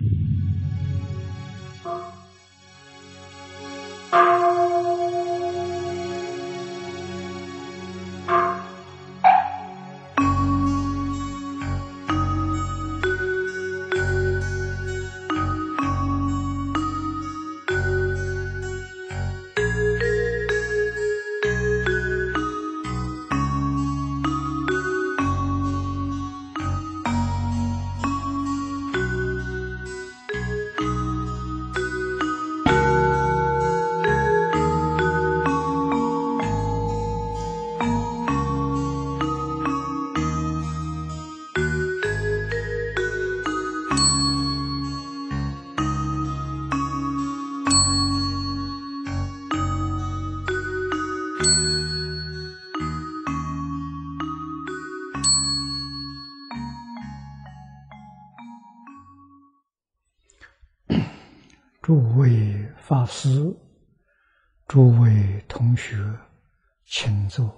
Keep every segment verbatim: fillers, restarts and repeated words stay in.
诸位法师，诸位同学，请坐。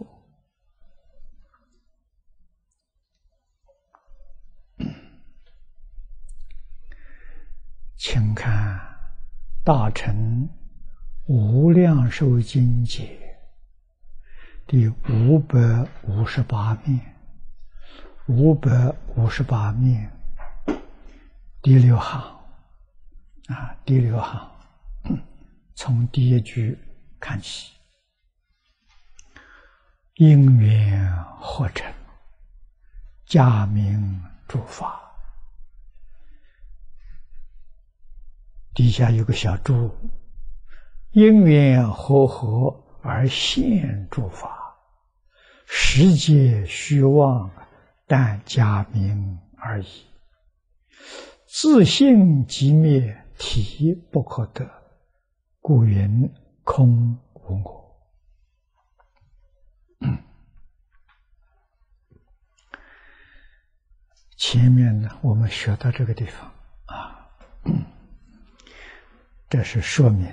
请看《大乘无量寿经解》第五百五十八面，五百五十八面第六行。啊，第六行，从第一句看起。因缘合成，假名诸法。底下有个小注：因缘和合而现诸法，实皆虚妄，但假名而已。自性即灭，体不可得，故云空无我。嗯、前面呢，我们学到这个地方啊，嗯、这是说明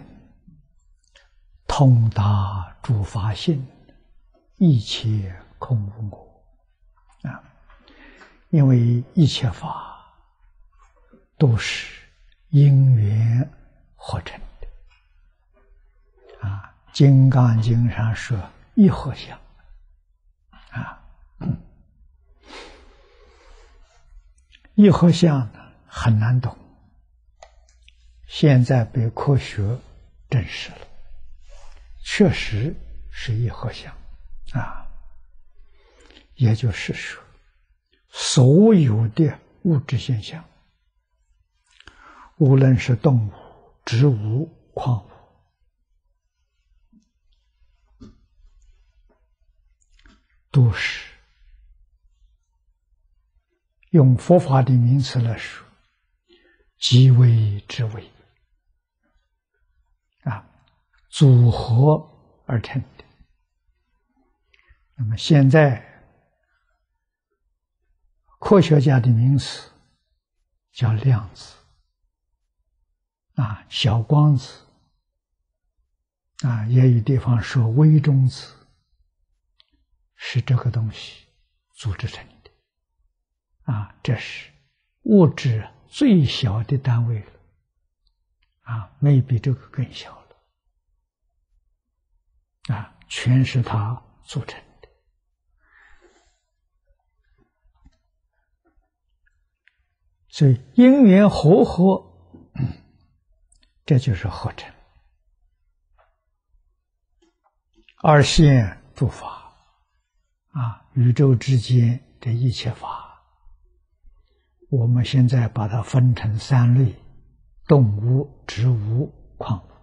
通达诸法性，一切空无我啊，因为一切法都是因缘合成的啊，《金刚经》上说一合相啊，嗯、一合相呢很难懂，现在被科学证实了，确实是一合相啊，也就是说，所有的物质现象，无论是动物、植物、矿物，都是用佛法的名词来说，即为之为啊，组合而成的。那么现在科学家的名词叫量子。啊，小光子啊，也有地方说微中子，是这个东西组织成的啊，这是物质最小的单位了啊，没比这个更小了啊，全是它组成的。所以因缘和合，这就是合成，而现诸法啊，宇宙之间的一切法，我们现在把它分成三类：动物、植物、矿物。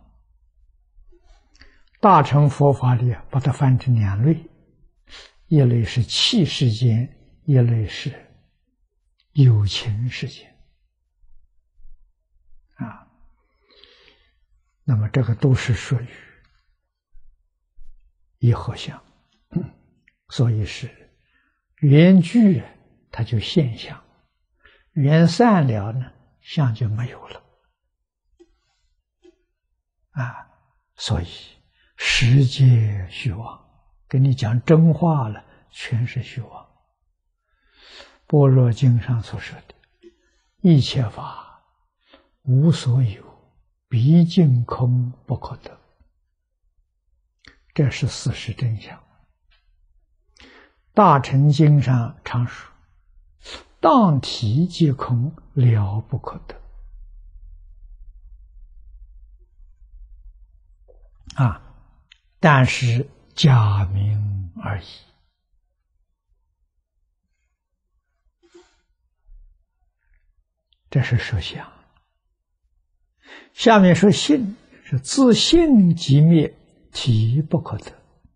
大乘佛法里把它分成两类，一类是气世间，一类是有情世间啊。那么这个都是属于一合相，嗯、所以是缘聚它就现象，缘散了呢，相就没有了啊。所以实皆虚妄，跟你讲真话了，全是虚妄。般若经上所说的一切法无所有，毕竟空不可得。这是事实真相。大乘经上常说：“当体即空，了不可得。”啊，但是假名而已。这是说相。下面说性，是自性即灭，体不可得。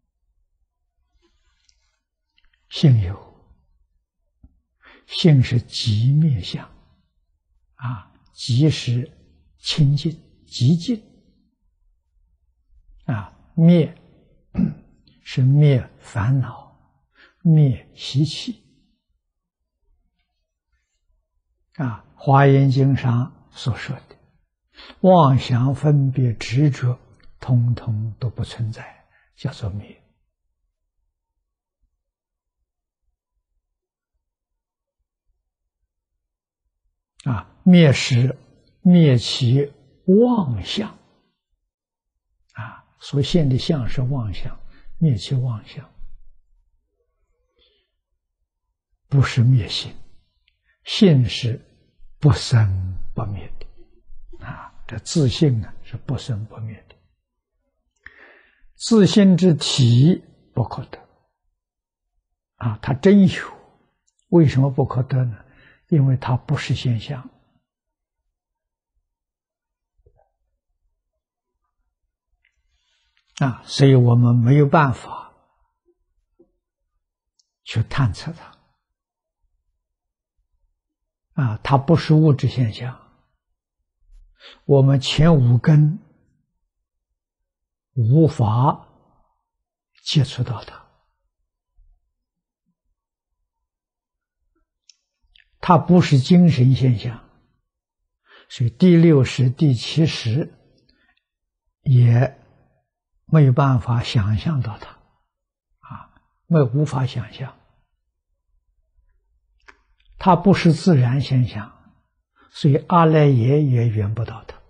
性有，性是即灭相，啊，即是清净、极净，啊，灭是灭烦恼、灭习气。啊，《华严经》上所说的妄想、分别、执着，统统都不存在，叫做灭。啊，灭是灭其妄相，啊，所现的相是妄相，灭其妄相，不是灭性，性是不生不灭的，啊，这自性呢是不生不灭的，自性之体不可得，啊，它真有，为什么不可得呢？因为它不是现象。啊，所以我们没有办法去探测它。啊，它不是物质现象，我们前五根无法接触到它。它不是精神现象，所以第六识、第七识也没有办法想象到它，啊，没无法想象。它不是自然现象，所以阿赖耶也缘不到它。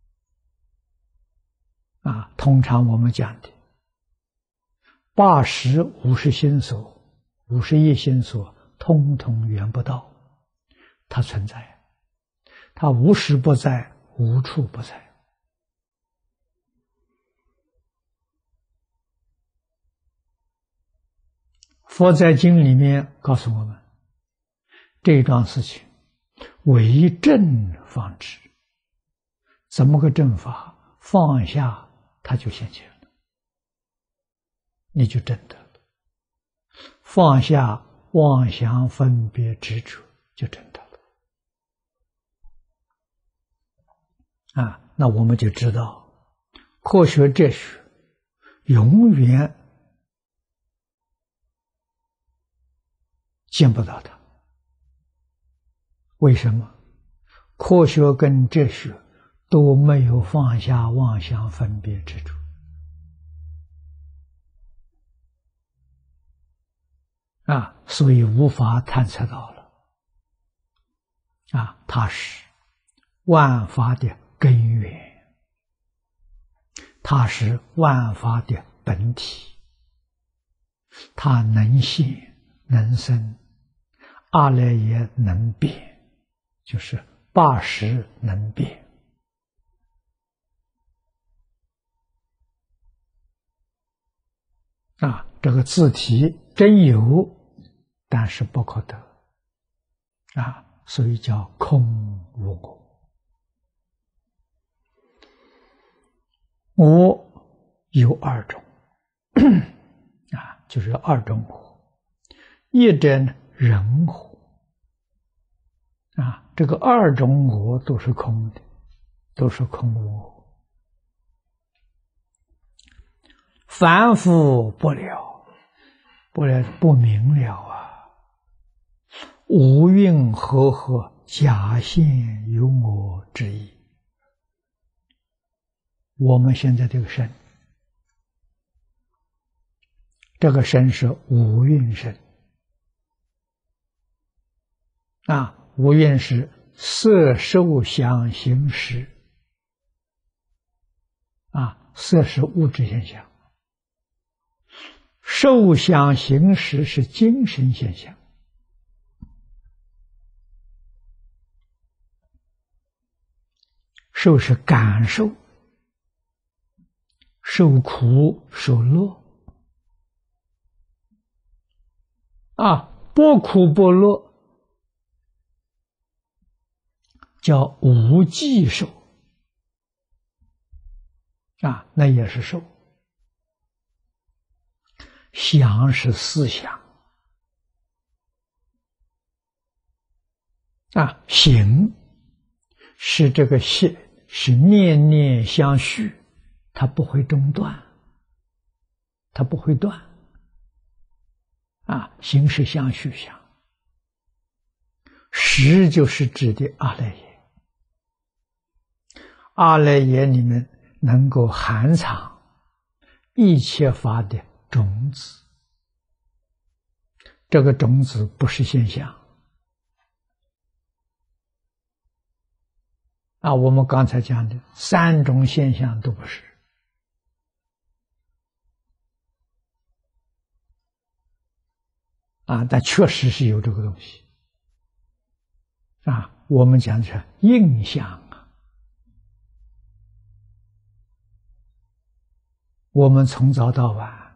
啊，通常我们讲的八识、五识心所、五十一心所，通通缘不到。它存在，它无时不在，无处不在。佛在经里面告诉我们，这桩事情为正方知。怎么个正法？放下它就现前了，你就证得了。放下妄想、分别、执着，就证得了。啊，那我们就知道，科学哲学永远见不到它。为什么？科学跟哲学都没有放下妄想、分别、执着。啊，所以无法探测到了。啊，它是万法的根源，它是万法的本体，它能现能生，阿赖耶能变，就是八识能变。啊，这个自体真有，但是不可得。啊，所以叫空无我。我有二种，啊，就是二种我。一者呢，人我。啊，这个二种我都是空的，都是空无我。凡夫不了，不了不明了啊！无蕴和合，假现有我之意。我们现在这个身，这个身是五蕴身啊，五蕴是色受想行识啊，色是物质现象，受想行识是精神现象。受是感受，受苦受乐啊，不苦不乐叫无记受啊，那也是受。想是思想啊，行是这个心是念念相续，它不会中断，它不会断啊，行是相续相。识就是指的阿赖耶，阿赖耶里面能够含藏一切法的种子，这个种子不是现象啊，我们刚才讲的三种现象都不是啊，但确实是有这个东西啊。我们讲的是印象啊，我们从早到晚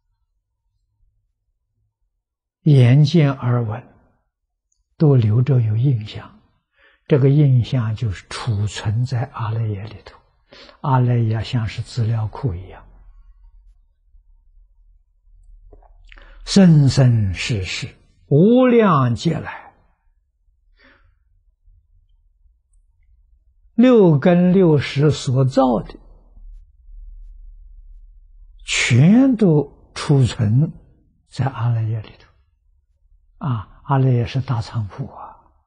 眼见耳闻都留着有印象。这个印象就是储存在阿赖耶里头，阿赖耶像是资料库一样，生生世世无量劫来，六根六识所造的，全都储存在阿赖耶里头啊！阿赖耶是大仓库啊。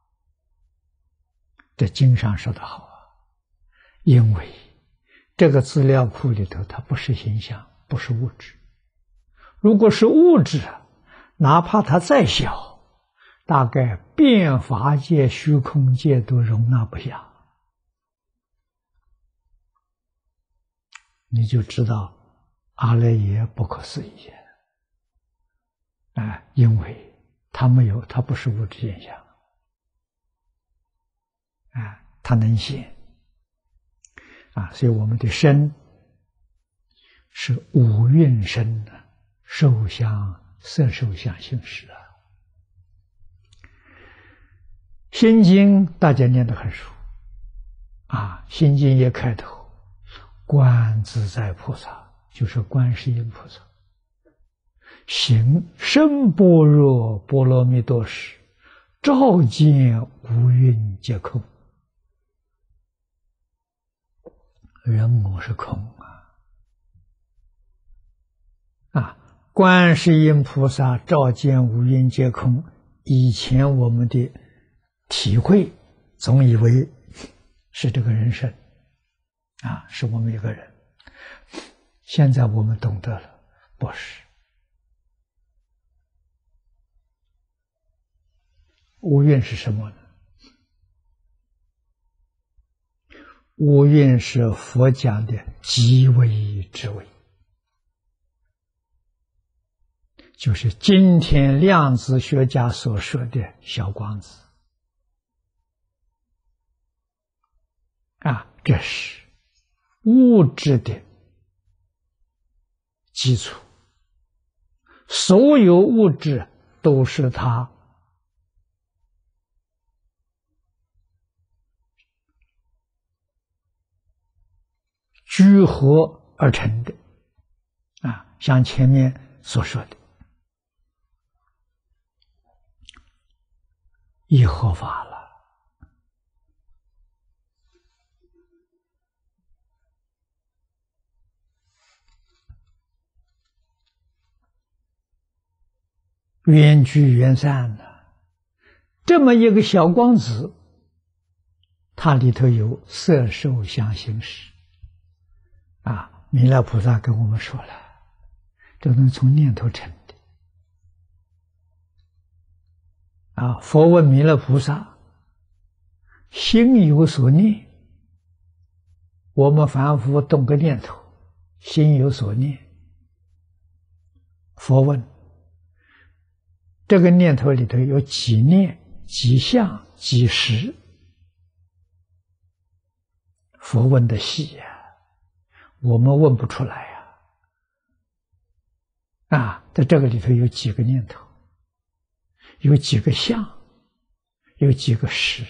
这经上说的好啊，因为这个资料库里头它不是形象，不是物质。如果是物质，哪怕它再小，大概遍法界虚空界都容纳不下，你就知道阿赖耶不可思议啊！因为它没有，它不是物质现象啊，它能现啊，所以我们的身是五蕴身的，受想色受想行识啊。心经大家念得很熟啊，心经一开头，观自在菩萨就是观世音菩萨，行深般若波罗蜜多时，照见五蕴皆空。人我是空啊！啊，观世音菩萨照见五蕴皆空。以前我们的体会，总以为是这个人生，啊，是我们一个人。现在我们懂得了，不是。五蕴是什么呢？五蕴是佛讲的极微之微，就是今天量子学家所说的小光子啊，这是物质的基础，所有物质都是它聚合而成的啊，像前面所说的已合法了。缘聚缘散的这么一个小光子，它里头有色受想行识啊。弥勒菩萨跟我们说了，这能从念头成的啊。佛问弥勒菩萨， 心有所念，我们凡夫动个念头，心有所念。佛问：这个念头里头有几念、几相、几识？佛问的细呀、啊，我们问不出来呀、啊。啊，在这个里头有几个念头，有几个相，有几个识。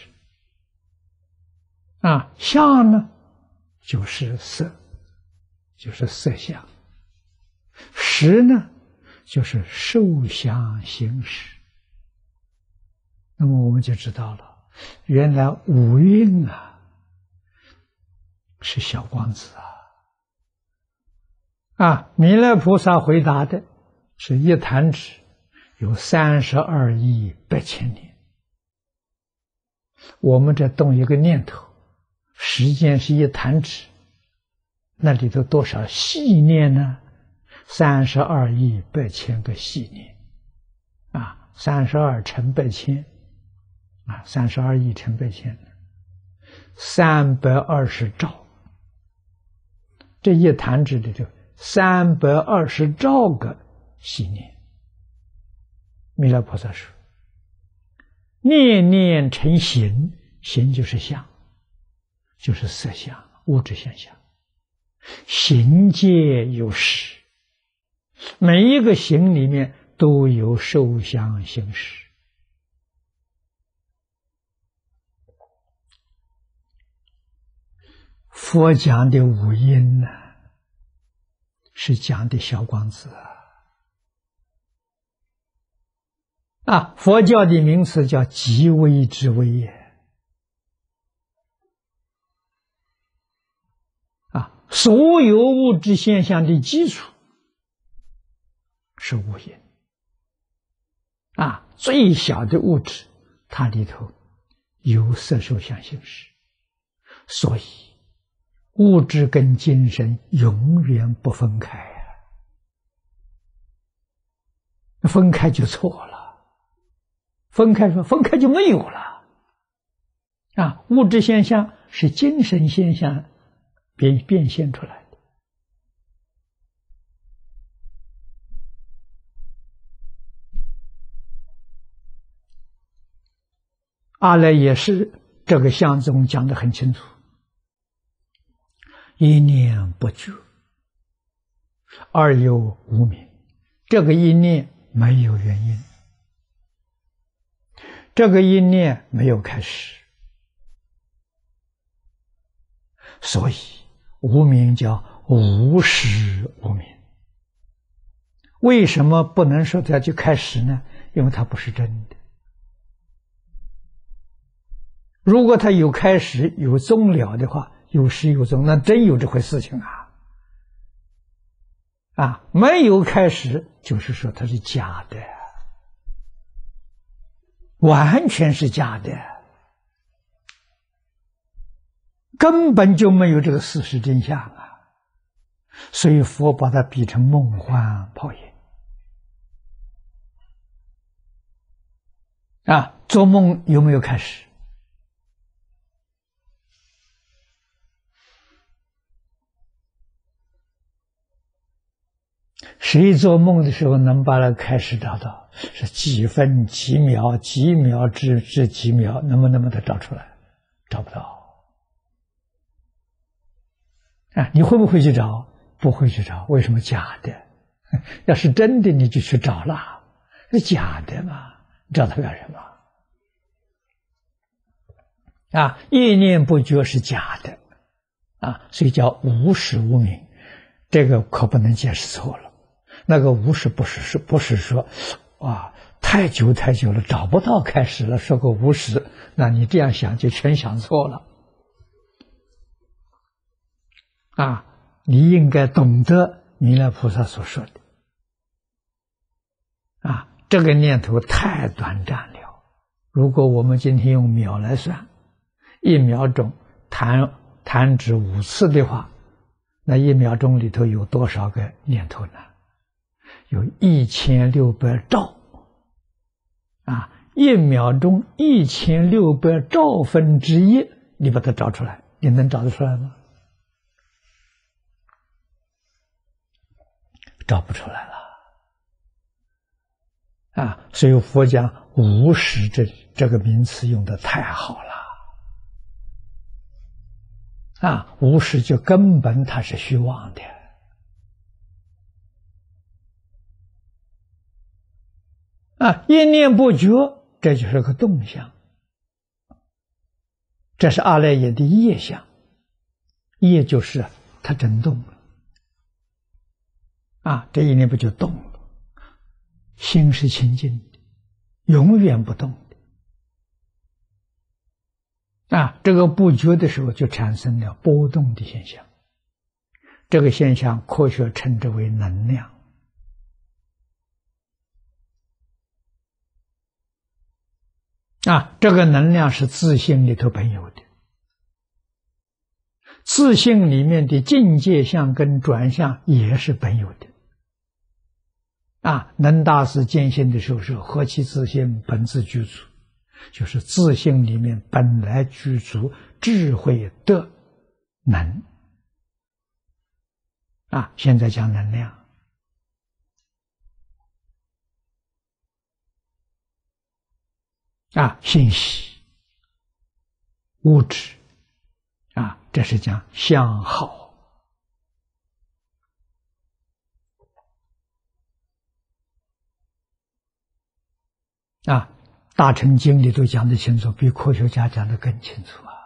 啊，相呢，就是色，就是色相；识呢，就是受想行识。那么我们就知道了，原来五蕴啊是小光子啊。啊，弥勒菩萨回答的是一弹指有三十二亿八千年。我们这动一个念头，时间是一弹指，那里头多少细念呢？三十二亿八千个细念，啊，三十二乘八千，啊，三十二亿乘八千，三百二十兆。这一弹指里头，三百二十兆个细念。弥勒菩萨说：“念念成形，形就是相，就是色相、物质现象。形界有识，每一个形里面都有受想行识。佛讲的五阴呢，是讲的小光子啊。啊，佛教的名词叫极微之微也。啊，所有物质现象的基础是五阴。啊，最小的物质，它里头有色受想行识，所以物质跟精神永远不分开啊，分开就错了。分开说，分开就没有了。啊，物质现象是精神现象变变现出来的。阿赖耶识这个相中讲得很清楚，一念不觉，二有无明。这个一念没有原因，这个一念没有开始，所以无明叫无始无明。为什么不能说它就开始呢？因为它不是真的。如果它有开始有终了的话，有始有终，那真有这回事情啊！啊，没有开始，就是说它是假的，完全是假的，根本就没有这个事实真相啊！所以佛把它比成梦幻泡影。啊，做梦有没有开始？谁做梦的时候能把那个开始找到？是几分几秒，几秒至至几秒，能不能把它找出来？找不到。啊，你会不会去找？不会去找。为什么？假的。要是真的，你就去找了。是假的嘛？你找它干什么？啊，一念不觉是假的。啊，所以叫无始无明。这个可不能解释错了。那个无始不是是不是说，啊，太久太久了找不到开始了，说个无始，那你这样想就全想错了。啊，你应该懂得弥勒菩萨所说的。啊，这个念头太短暂了。如果我们今天用秒来算，一秒钟弹弹指五次的话，那一秒钟里头有多少个念头呢？有一千六百兆啊， 一秒钟一千六百兆分之一，你把它找出来，你能找得出来吗？找不出来了。啊，所以佛讲无始这这个名词用的太好了。啊，无始就根本它是虚妄的。啊，一念不觉，这就是个动向，这是阿赖耶的业相，业就是它真动了。啊，这一念不就动了？心是清净的，永远不动的。啊，这个不觉的时候就产生了波动的现象，这个现象科学称之为能量。啊，这个能量是自性里头本有的，自性里面的境界相跟转向也是本有的。啊，能大师见性的时候是何其自性本自具足，就是自性里面本来具足智慧的能。啊，现在讲能量。啊，信息、物质，啊，这是讲相好。啊，大乘经里都讲得清楚，比科学家讲得更清楚啊！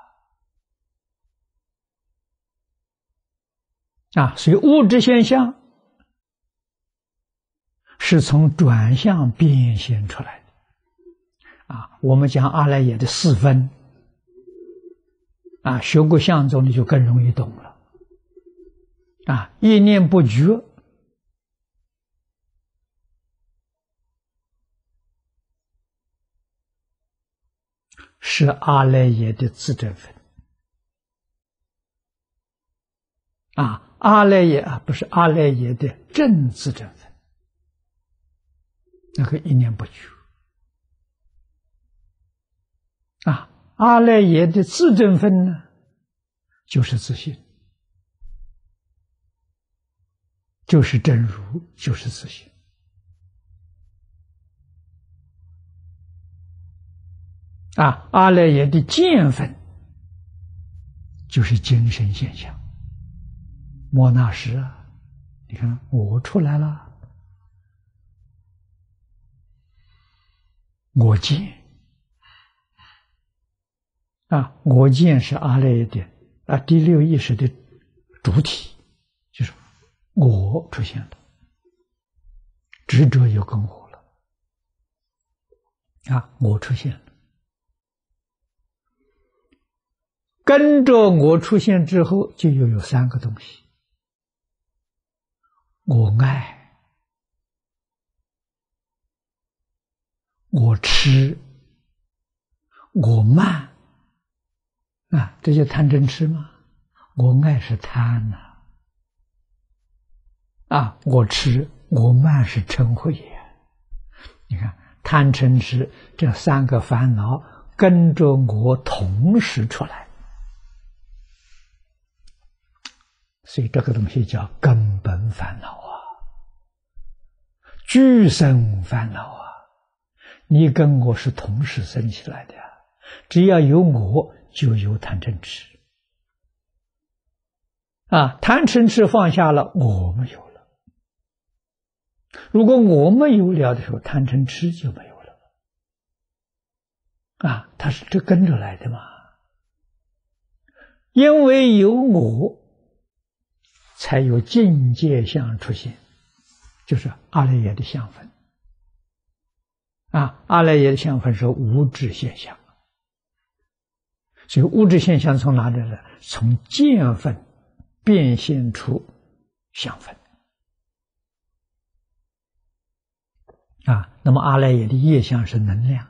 啊，所以物质现象是从转向变现出来的。啊，我们讲阿赖耶的四分，啊，学过相宗的就更容易懂了。啊，一念不觉，是阿赖耶的自证分。啊，阿赖耶啊，不是阿赖耶的正自证分，那个一念不觉。啊，阿赖耶的自证分呢，就是自性，就是真如，就是自性。啊，阿赖耶的见分就是精神现象。莫那时啊，你看我出来了，我见。啊，我见是阿赖耶的啊第六意识的主体，就是我出现了，执着有跟我了。啊，我出现了，跟着我出现之后，就又有三个东西：我爱、我痴、我慢。啊，这就贪嗔痴吗？我爱是贪呐、啊，啊，我痴、我慢是嗔恚也。你看，贪嗔痴这三个烦恼跟着我同时出来，所以这个东西叫根本烦恼啊，俱生烦恼啊。你跟我是同时生起来的，只要有我，就有贪嗔痴。啊，贪嗔痴放下了，我没有了。如果我没有了的时候，贪嗔痴就没有了。啊，它是这跟着来的嘛。因为有我，才有境界相出现，就是阿赖耶的相分。啊，阿赖耶的相分是无智现象。所以物质现象从哪里来？从见分变现出相分。啊，那么阿赖耶的业相是能量。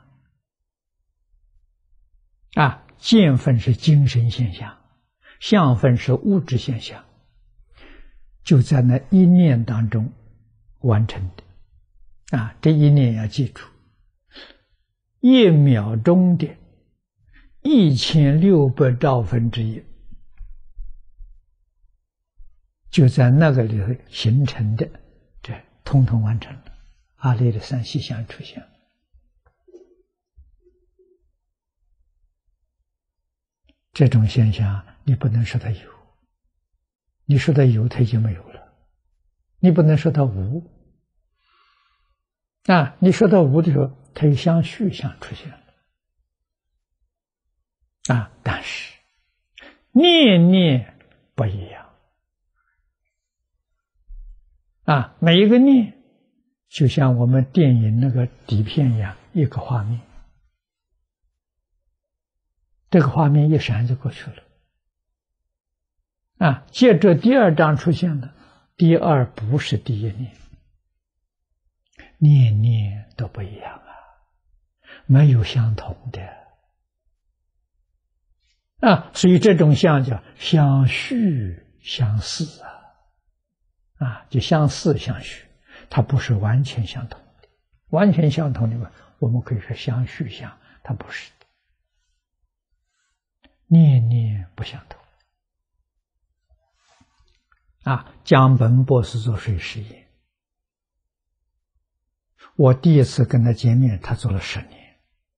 啊，见分是精神现象，相分是物质现象，就在那一念当中完成的。啊，这一念要记住， 一秒钟的一千六百兆分之一，就在那个里头形成的，这通通完成了，阿赖耶三细相出现。这种现象，你不能说它有，你说它有，它已经没有了；你不能说它无，啊，你说它无的时候，它有相续相出现了，啊，但是念念不一样，啊，每一个念就像我们电影那个底片一样，一个画面。这个画面一闪就过去了，啊！接着第二章出现了，第二不是第一念，念念都不一样啊，没有相同的啊，所以这种相叫相续相似啊，啊，就相似相续，它不是完全相同的，完全相同的嘛，我们可以说相续相，它不是。念念不相同啊！江本博士做水实验，我第一次跟他见面，他做了十年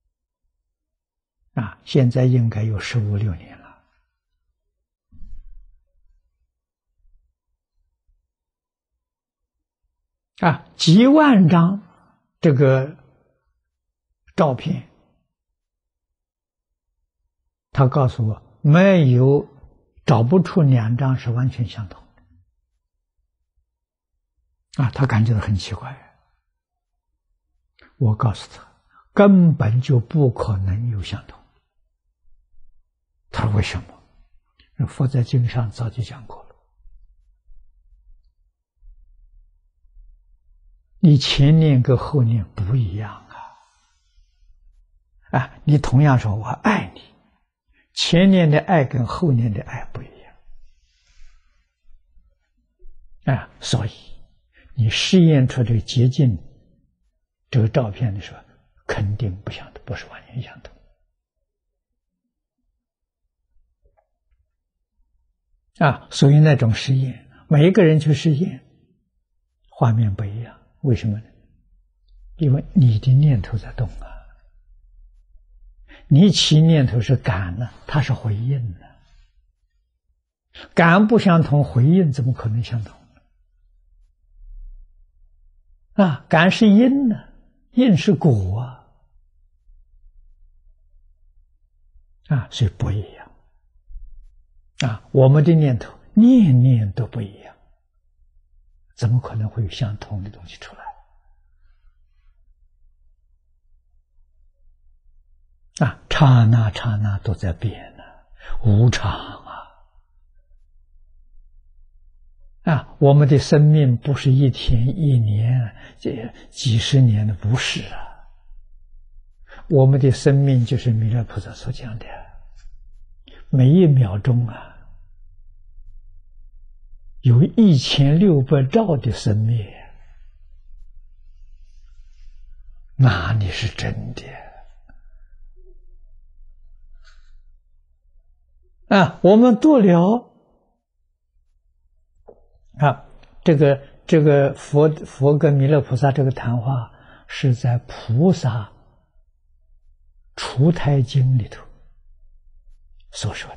啊，现在应该有十五六年了啊！几万张这个照片。他告诉我，没有，找不出两张是完全相同的啊！他感觉到很奇怪。我告诉他，根本就不可能有相同。他说：“为什么？”佛在经上早就讲过了。你前念跟后念不一样啊！啊，你同样说我爱你。前念的爱跟后念的爱不一样啊，所以你试验出这个结晶这个照片的时候，肯定不相同，不是完全相同啊。所以那种实验，每一个人去试验，画面不一样，为什么呢？因为你的念头在动啊。你起念头是感呢，它是回应呢。感不相同，回应怎么可能相同啊？感是因呢，因是果啊，啊，所以不一样啊。我们的念头念念都不一样，怎么可能会有相同的东西出来？啊，刹那刹那都在变呢，无常啊！啊，我们的生命不是一天一年这几十年的，不是啊。我们的生命就是弥勒菩萨所讲的，每一秒钟啊，有一千六百兆的生灭，哪里是真的？啊，我们度了啊，这个这个佛佛跟弥勒菩萨这个谈话是在《菩萨除胎经》里头所说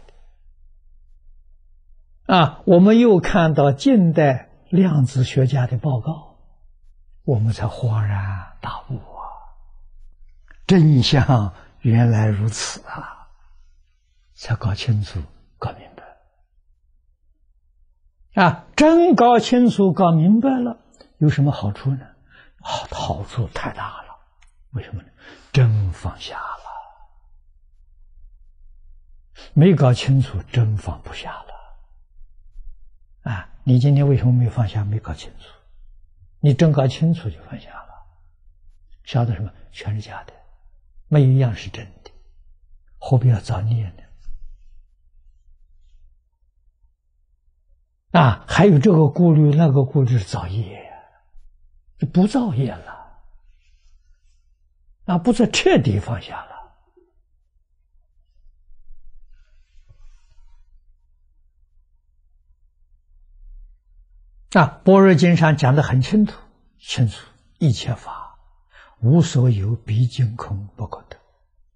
的啊。我们又看到近代量子学家的报告，我们才恍然大悟啊，真相原来如此啊！才搞清楚、搞明白啊！真搞清楚、搞明白了，有什么好处呢？好，好处太大了。为什么呢？真放下了。没搞清楚，真放不下了。啊！你今天为什么没放下？没搞清楚。你真搞清楚就放下了。晓得什么？全是假的，没有一样是真的，何必要造孽呢？啊，还有这个顾虑，那个顾虑是造业，就不造业了。 啊，不是彻底放下了。啊，《般若经》上讲得很清楚，清楚，一切法无所有，毕竟空，不可得。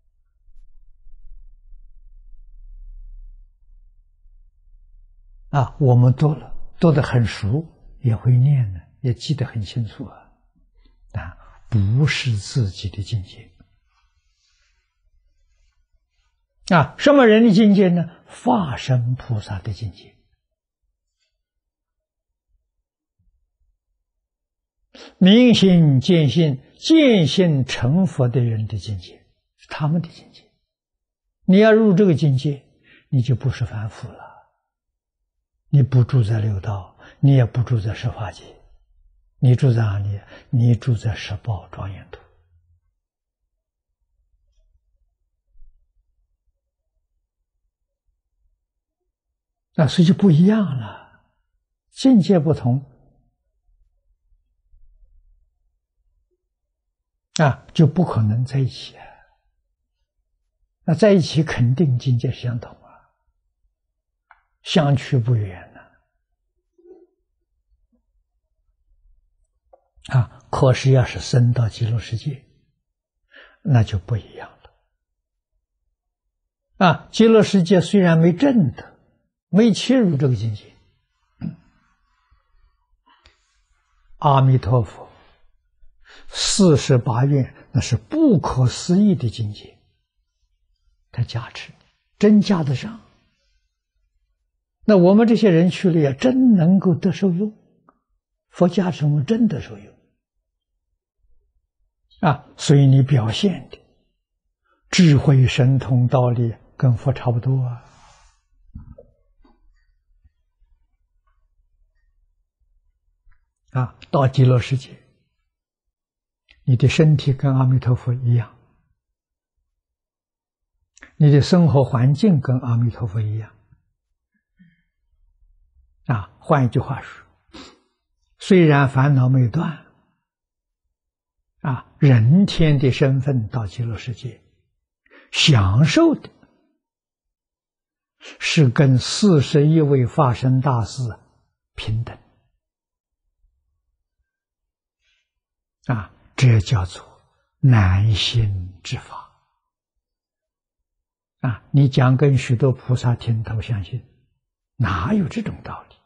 啊，我们读了，读得很熟，也会念呢，也记得很清楚啊。啊，不是自己的境界。啊，什么人的境界呢？法身菩萨的境界。明心见性，见性成佛的人的境界，是他们的境界。你要入这个境界，你就不是凡夫了。你不住在六道，你也不住在十法界，你住在哪里？你住在十宝庄严土。那所以就不一样了，境界不同啊，就不可能在一起啊。那在一起肯定境界相同啊，相去不远呢。啊，可是要是升到极乐世界，那就不一样了。啊，极乐世界虽然没证得，没切入这个境界，阿弥陀佛四十八愿那是不可思议的境界，他加持真加得上。那我们这些人去了也真能够得受用，佛加持我们真得受用啊！所以你表现的智慧神通道理跟佛差不多啊。啊，到极乐世界，你的身体跟阿弥陀佛一样，你的生活环境跟阿弥陀佛一样。啊，换一句话说，虽然烦恼没断，啊，人天的身份到极乐世界，享受的是跟四十一位法身大士平等。啊，这叫做难行之法。啊，你讲跟许多菩萨听头相信，哪有这种道理？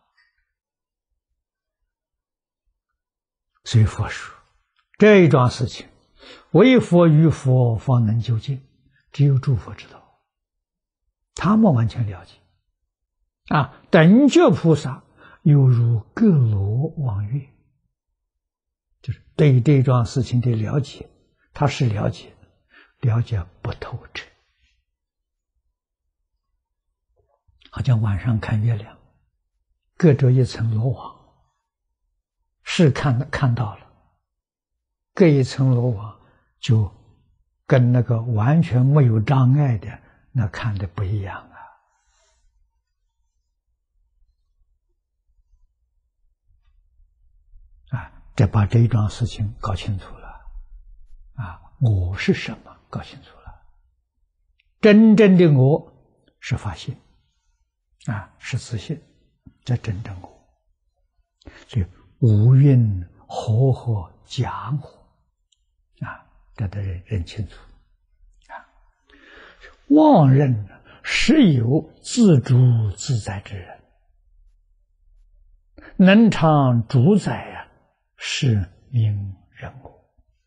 所以佛说，这一桩事情，唯佛与佛方能究竟，只有诸佛知道，他们完全了解。啊，等觉菩萨犹如各罗望月，就是对这桩事情的了解，他是了解，了解不透彻。好像晚上看月亮，隔着一层罗网，是看看到了，隔一层罗网就跟那个完全没有障碍的那看的不一样啊。啊，这把这一桩事情搞清楚了。啊，我是什么搞清楚了，真正的我是法性，啊，是自信，这真正我。所以无蕴和合假我，啊，这得认认清楚。啊，妄认实有自主自在之人，能常主宰啊，是名人我。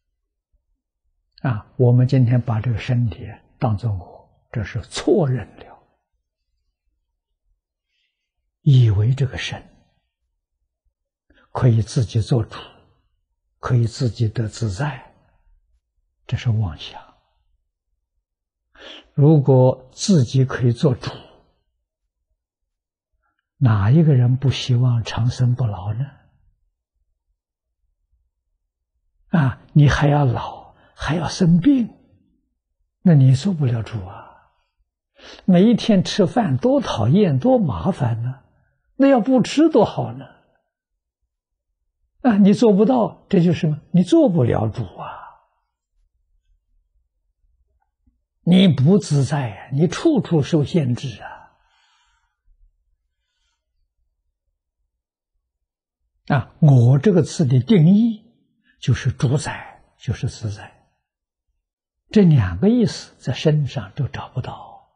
啊，我们今天把这个身体当作我，这是错认了，以为这个身可以自己做主，可以自己得自在，这是妄想。如果自己可以做主，哪一个人不希望长生不老呢？啊，你还要老，还要生病，那你做不了主啊！每一天吃饭多讨厌，多麻烦呢，那要不吃多好呢。啊，你做不到，这就是什么？你做不了主啊！ 你不自在啊，你处处受限制啊！啊，我这个词的定义就是主宰，就是自在，这两个意思在身上都找不到，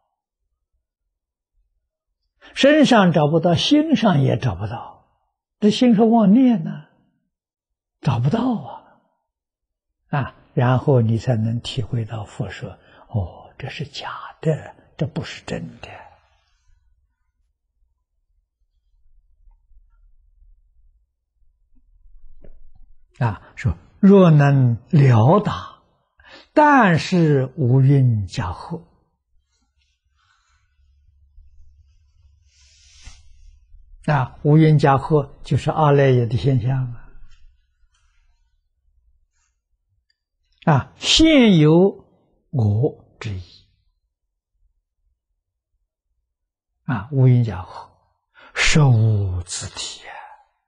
身上找不到，心上也找不到，这心是妄念呢，找不到啊！啊，然后你才能体会到佛说，哦，这是假的，这不是真的。啊，说若能了达，但是无云假合。啊，无云假合就是阿赖耶的现象啊！啊，现有我之意。啊，无云假合，实无自体啊，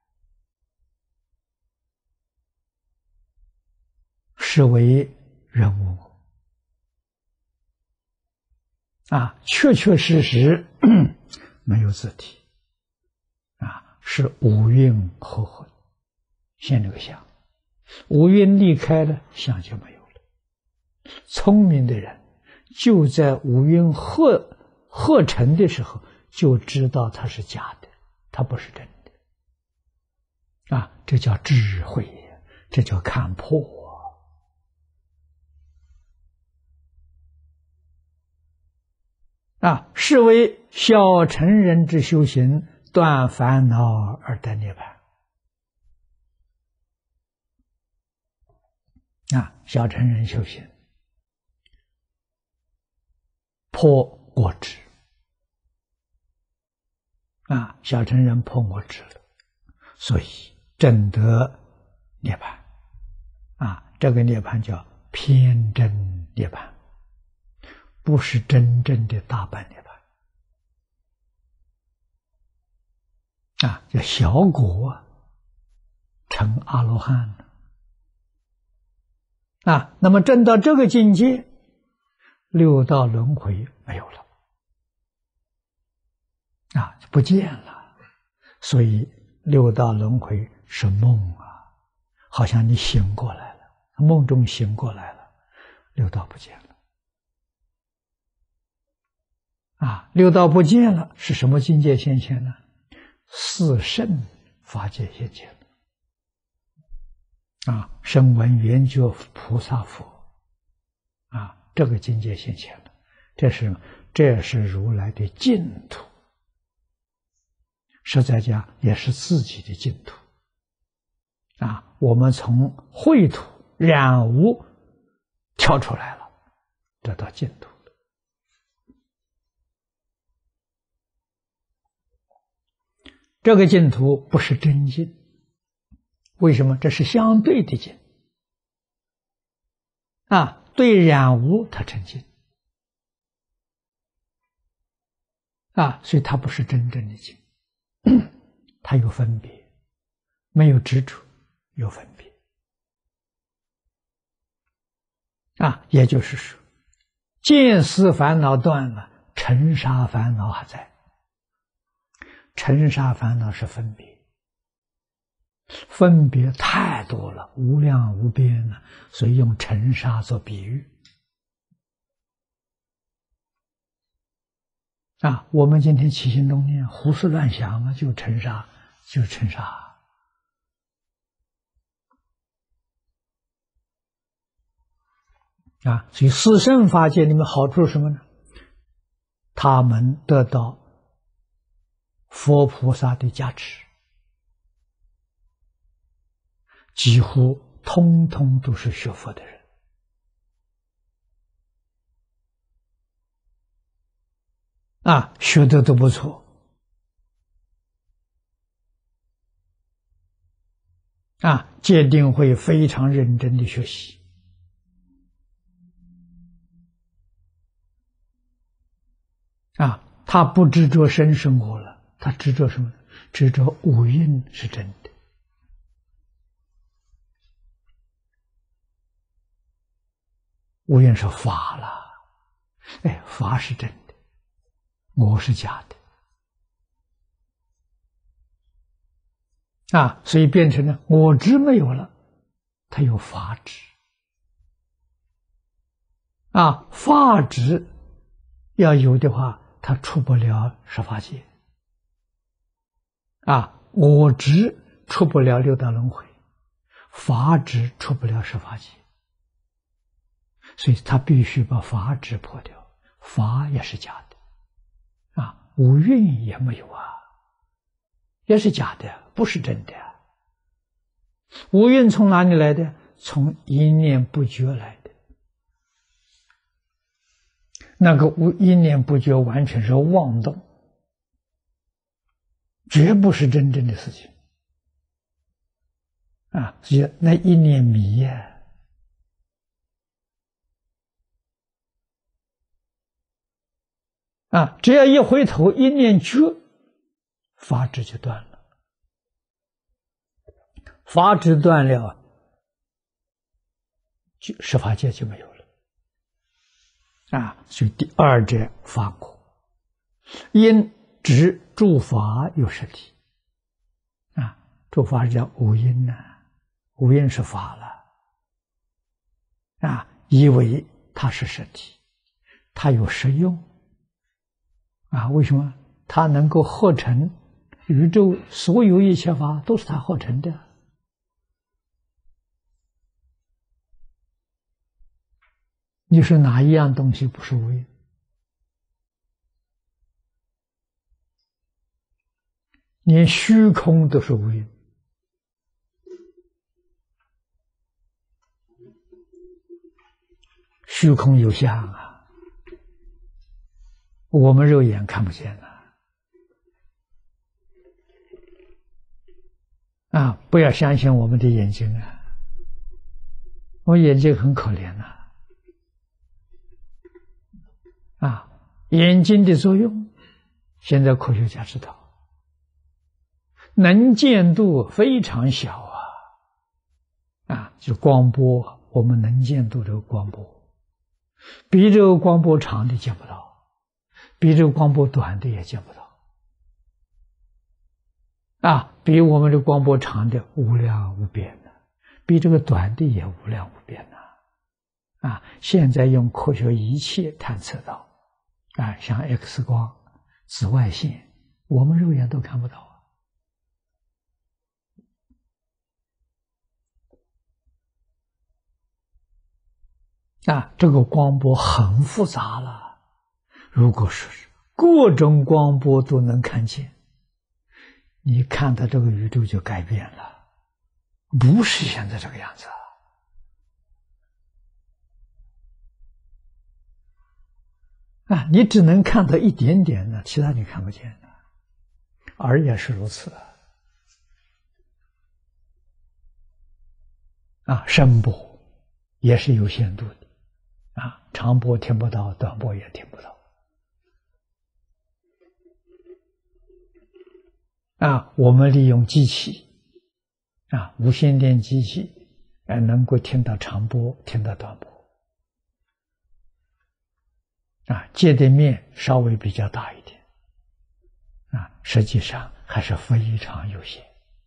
是为人无我。啊，确确实实没有自体。啊，是五蕴合合，现这个相，五蕴离开了，相就没有了。聪明的人就在五蕴合合成的时候，就知道它是假的，它不是真的。啊，这叫智慧，这叫看破啊！啊，是为小乘人之修行，断烦恼而得涅槃。啊，小乘人修行，破我执。啊，小乘人破我执了，所以证得涅槃。啊，这个涅槃叫偏真涅槃，不是真正的大般涅槃。啊，叫小果成阿罗汉了。啊，那么证到这个境界，六道轮回没有了，啊，不见了。所以六道轮回是梦啊，好像你醒过来了，梦中醒过来了，六道不见了。啊，六道不见了，是什么境界现前呢？四圣法界现前。啊，声闻缘觉菩萨佛，啊，这个境界现前了，这是这是如来的净土，实在讲也是自己的净土。啊，我们从秽土染污跳出来了，得到净土了。这个净土不是真净。为什么？这是相对的净啊，对染污它成净啊，所以它不是真正的净，它有分别，没有执着，有分别啊，也就是说，见思烦恼断了，尘沙烦恼还在，尘沙烦恼是分别。分别太多了，无量无边了，所以用尘沙做比喻。啊，我们今天起心动念、胡思乱想啊，就尘沙，就尘沙。啊，所以四圣法界里面好处是什么呢？他们得到佛菩萨的加持。几乎通通都是学佛的人啊，学的都不错啊，戒定会非常认真的学习啊，他不执着生生活了，他执着什么？执着五蕴是真的。无蕴是法了， 哎，法是真的，我是假的啊，所以变成了我执没有了，它有法执啊，法执要有的话，它出不了十法界啊，我执出不了六道轮回，法执出不了十法界，所以他必须把法执破掉，法也是假的啊，五蕴也没有啊，也是假的，不是真的。五蕴从哪里来的？从一念不觉来的。那个无一念不觉完全是妄动，绝不是真正的事情啊！所以那一念迷呀、啊，啊，只要一回头，一念觉，法执就断了。法执断了，就十法界就没有了啊！所以第二者法果，因执诸法有实体啊，诸法是叫五因呐、啊，五因是法了啊，以为它是实体，它有实用啊？为什么？它能够合成宇宙所有一切法，都是它合成的。你说哪一样东西不是无因？连虚空都是无因。虚空有相啊，我们肉眼看不见啊。啊，不要相信我们的眼睛啊，我眼睛很可怜呐。啊，眼睛的作用，现在科学家知道，能见度非常小啊，啊，就光波，我们能见度这个光波，比这个光波长的见不到，比这个光波短的也见不到，啊，比我们这光波长的无量无边的，比这个短的也无量无边的，啊，现在用科学仪器探测到。啊，像 X 光、紫外线，我们肉眼都看不到啊！啊，这个光波很复杂了。如果是各种光波都能看见，你看到这个宇宙就改变了，不是现在这个样子。啊，你只能看到一点点的，其他你看不见的，耳也是如此啊，声波也是有限度的啊，长波听不到，短波也听不到啊。我们利用机器啊，无线电机器，哎，能够听到长波，听到短波。啊，界的面稍微比较大一点，啊，实际上还是非常有限。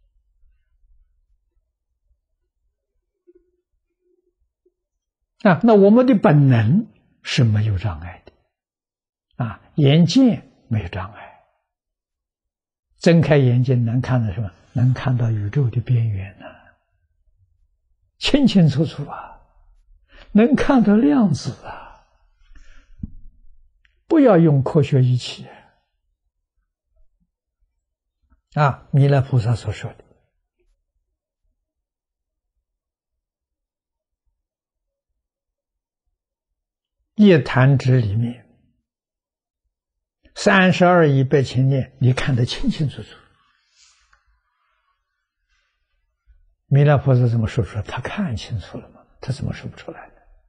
啊，那我们的本能是没有障碍的，啊，眼见没有障碍，睁开眼睛能看到什么？能看到宇宙的边缘呢、啊，清清楚楚啊，能看到量子啊。不要用科学仪器啊！弥勒菩萨所说的一弹指里面三十二亿百千年，你看得清清楚楚。弥勒菩萨怎么说出来？他看清楚了吗？他怎么说不出来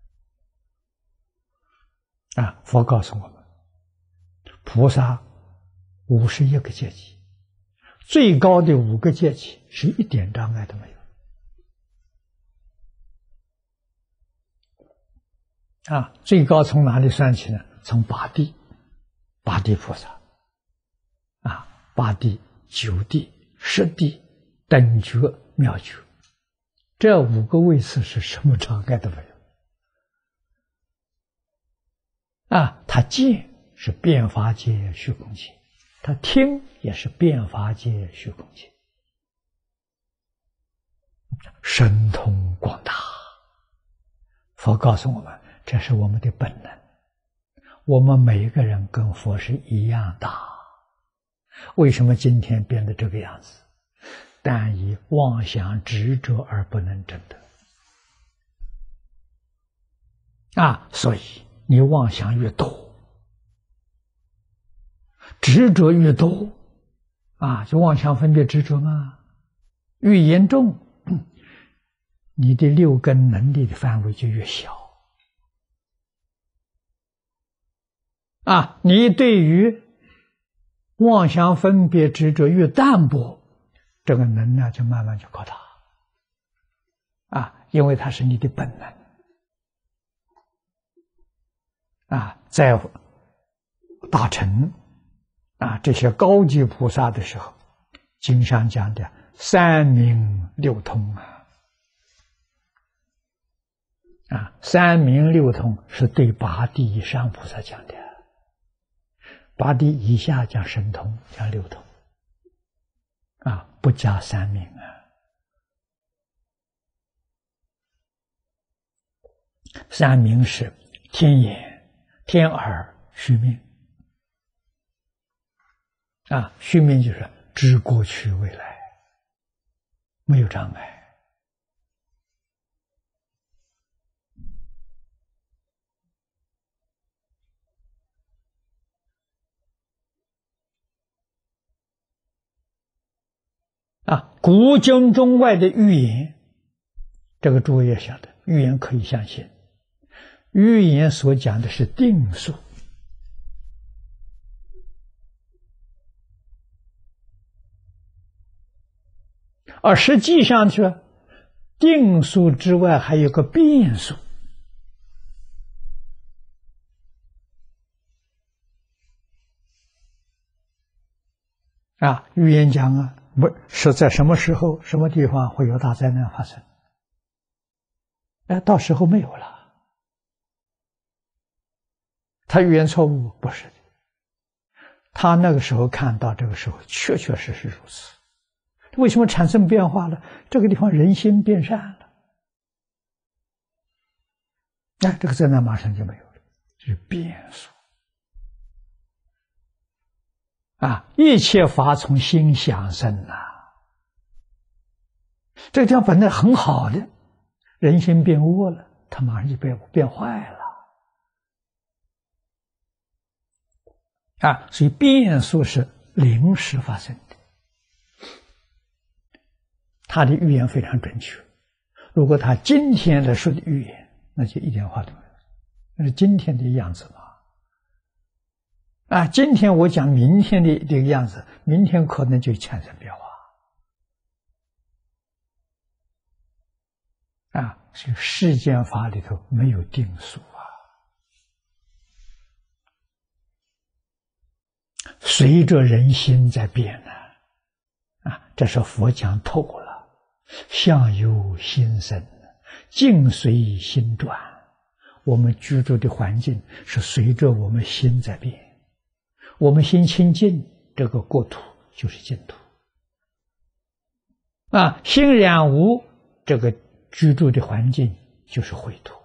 呢？啊！佛告诉我们。菩萨五十一个阶级，最高的五个阶级是一点障碍都没有啊！最高从哪里算起呢？ 从八地，八地菩萨，啊，八地、九地、十地、等觉、妙觉，这五个位次是什么障碍都没有。啊，他见是变法界虚空界，他听也是变法界虚空界，神通广大。佛告诉我们，这是我们的本能，我们每一个人跟佛是一样大。为什么今天变得这个样子？但以妄想执着而不能证得啊！所以你妄想越多，执着越多啊，就妄想分别执着嘛，越严重，你的六根能力的范围就越小啊。你对于妄想分别执着越淡薄，这个能量就慢慢就扩大啊，因为它是你的本能啊。在大乘啊这些高级菩萨的时候，经上讲的三明六通啊，啊，三明六通是对八地以上菩萨讲的，八地以下讲神通，讲六通啊，不加三明啊。三明是天眼、天耳、须命啊，须命就是知过去未来，没有障碍啊。古今中外的预言，这个诸位也晓得，预言可以相信，预言所讲的是定数，而实际上是定数之外还有个变数啊。预言讲啊，不是在什么时候、什么地方会有大灾难发生，哎，到时候没有了。他预言错误不是的，他那个时候看到这个时候确确实实如此。为什么产生变化了？这个地方人心变善了，那、哎、这个灾难马上就没有了，这是变数啊！一切法从心想生啊，这个地方本来很好的，人心变恶了，它马上就变变坏了啊！所以变数是临时发生的。他的预言非常准确，如果他今天来说的预言，那就一点话都没有，那是今天的样子嘛。啊，今天我讲明天的这个样子，明天可能就产生变化啊。所以世间法里头没有定数啊，随着人心在变呢啊，这是佛讲透了。相由心生，境随心转。我们居住的环境是随着我们心在变，我们心清净，这个国土就是净土啊；心染污，这个居住的环境就是秽土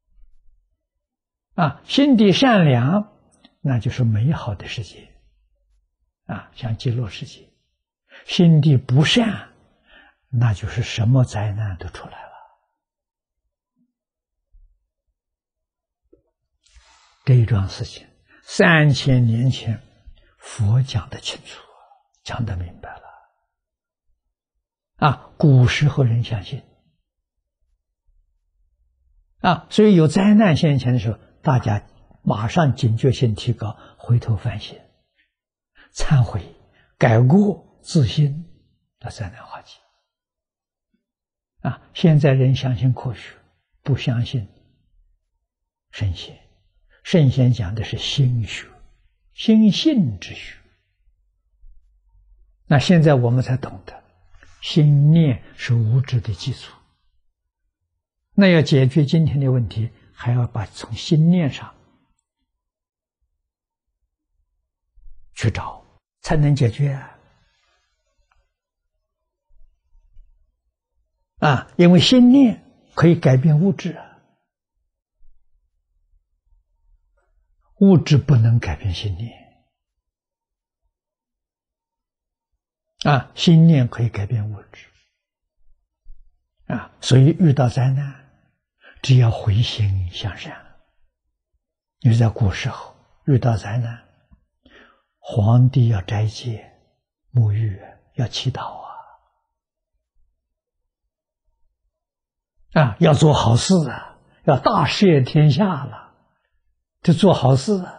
啊；心地善良，那就是美好的世界啊，像极乐世界；心地不善，那就是什么灾难都出来了。这一桩事情，三千年前佛讲得清楚，讲得明白了啊！古时候人相信啊，所以有灾难现前的时候，大家马上警觉性提高，回头反省、忏悔、改过自新，那灾难化解。啊，现在人相信科学，不相信神仙， 圣贤讲的是心学，心性之学。那现在我们才懂得，心念是物质的基础。那要解决今天的问题，还要把从心念上去找，才能解决啊！啊，因为心念可以改变物质啊，物质不能改变心念啊，心念可以改变物质啊，所以遇到灾难，只要回心向善。因为在古时候遇到灾难，皇帝要斋戒、沐浴，要祈祷啊，啊，要做好事啊，要大赦天下了，就做好事啊。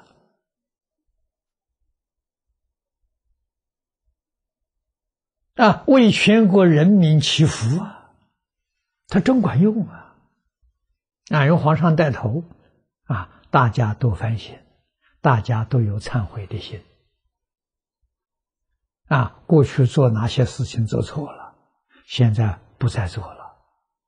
啊，为全国人民祈福啊，他真管用啊！啊，由皇上带头，啊，大家都反省，大家都有忏悔的心。啊，过去做哪些事情做错了，现在不再做了。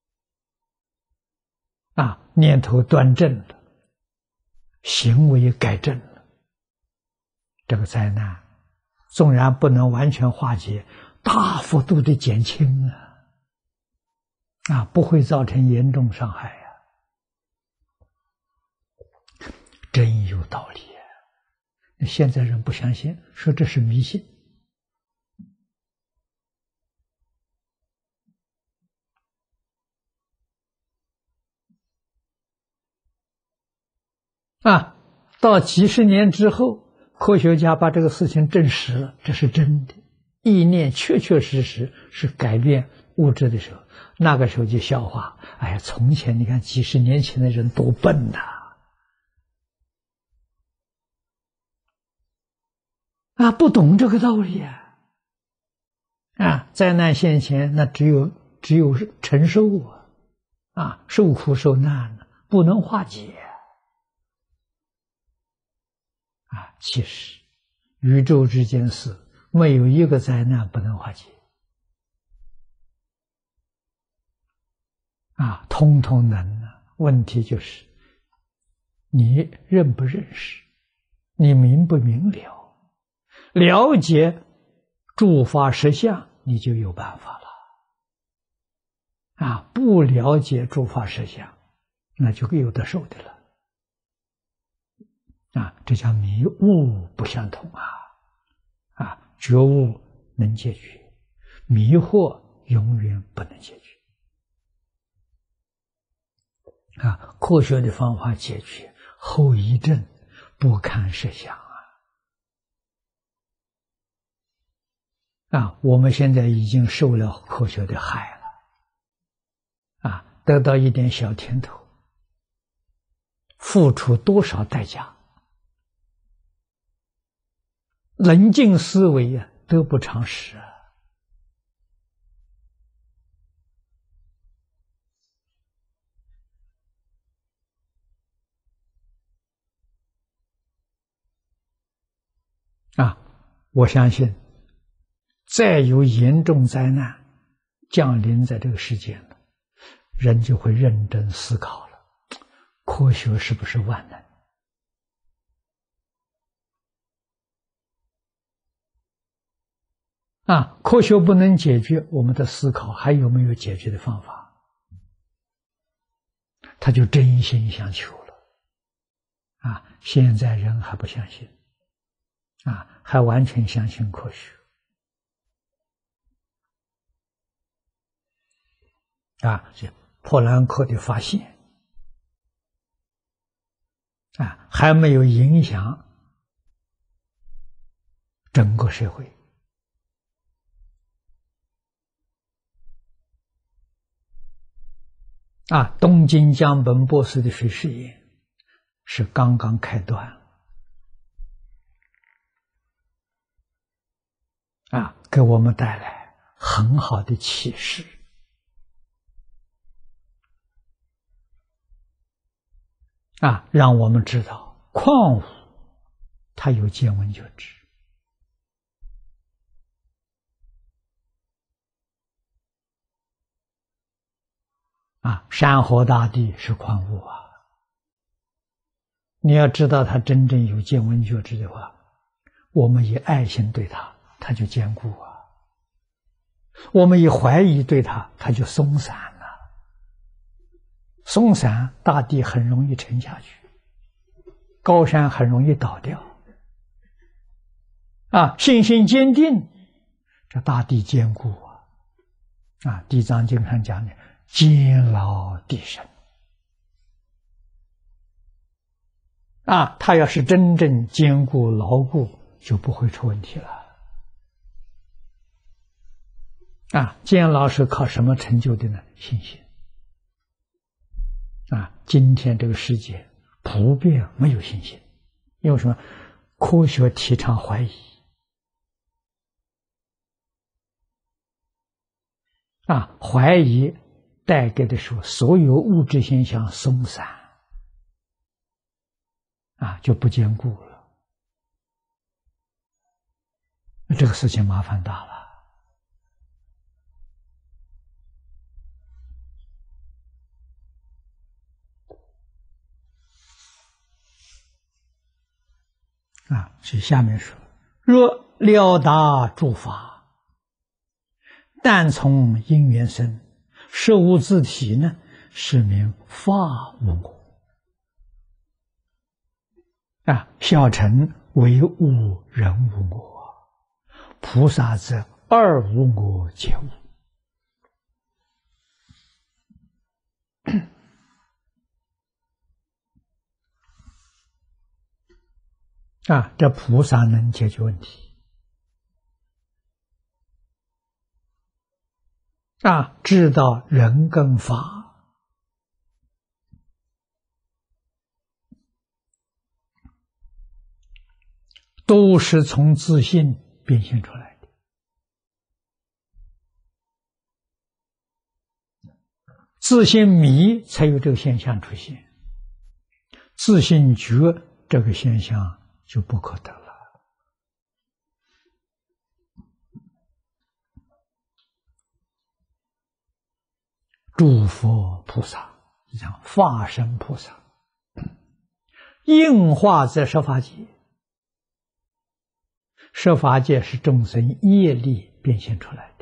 啊，念头端正了，行为改正了，这个灾难纵然不能完全化解，大幅度的减轻啊，啊，不会造成严重伤害啊，真有道理啊！现在人不相信，说这是迷信。啊，到几十年之后，科学家把这个事情证实了，这是真的。意念确确实实是改变物质的时候，那个时候就笑话，哎呀，从前你看几十年前的人多笨呐！啊，不懂这个道理啊！啊，灾难现前，那只有只有承受啊，啊，受苦受难，不能化解。啊，其实宇宙之间事，没有一个灾难不能化解。啊，通通能啊！问题就是你认不认识，你明不明了，了解诸法实相，你就有办法了。啊，不了解诸法实相，那就有的受的了。啊，这叫迷悟不相同啊！啊，觉悟能解决，迷惑永远不能解决。啊，科学的方法解决后遗症，不堪设想啊！啊，我们现在已经受了科学的害了，啊，得到一点小甜头，付出多少代价？冷静思维啊，得不偿失啊！啊，我相信，再有严重灾难降临在这个世界了，人就会认真思考了：科学是不是万能？啊，科学不能解决，我们的思考还有没有解决的方法？他就真心相求了。啊，现在人还不相信，啊，还完全相信科学。啊，这破兰克的发现，啊，还没有影响整个社会。啊，东京江本博士的水试验是刚刚开端，啊，给我们带来很好的启示。啊，让我们知道矿物它有见闻觉知啊，山河大地是矿物啊。你要知道它真正有见闻觉知的话，我们以爱心对它，它就坚固啊；我们以怀疑对它，它就松散了。松散，大地很容易沉下去，高山很容易倒掉。啊，信心坚定，这大地坚固啊！啊，《地藏经》上讲的坚牢地深。啊，它要是真正坚固牢固，就不会出问题了。啊，坚牢是靠什么成就的呢？信心。啊，今天这个世界普遍没有信心，因为什么？科学提倡怀疑。啊，怀疑带给的是所有物质现象松散。啊，就不坚固了，这个事情麻烦大了。啊，所以下面说：若了达诸法，但从因缘生，实无自体呢，是名法无我。啊，小乘唯物人无我，菩萨则二无我皆无。啊，这菩萨能解决问题。啊，知道人跟法都是从自信变现出来的。自信迷才有这个现象出现，自信觉这个现象就不可得了。诸佛菩萨，讲化身菩萨，应化在设法界。设法界是众生业力变现出来的。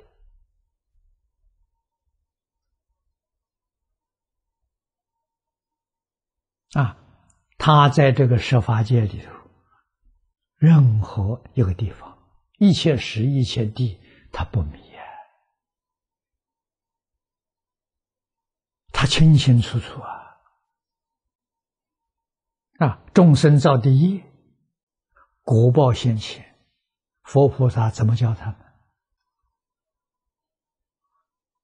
啊，他在这个设法界里头，任何一个地方，一切时一切地，他不迷啊，他清清楚楚啊。啊，众生造的业，果报现前，佛菩萨怎么教他们？